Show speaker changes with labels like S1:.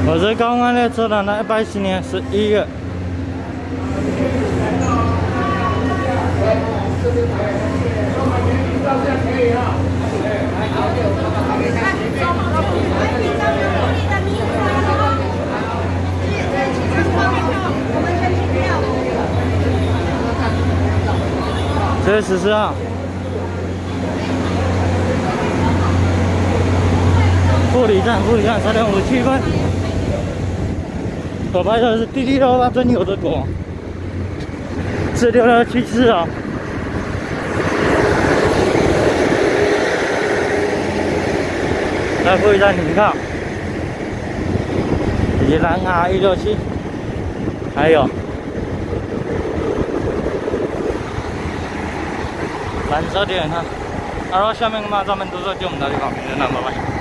S1: 我是刚刚列车的那110年11月。这是14号。 富里站3.57分。我拍的是滴滴688真有的狗，是6674啊。来富里站停靠，以及蓝R167，还有蓝色点哈。然后下面嘛，咱们都是就我们的地方，明天见，拜拜。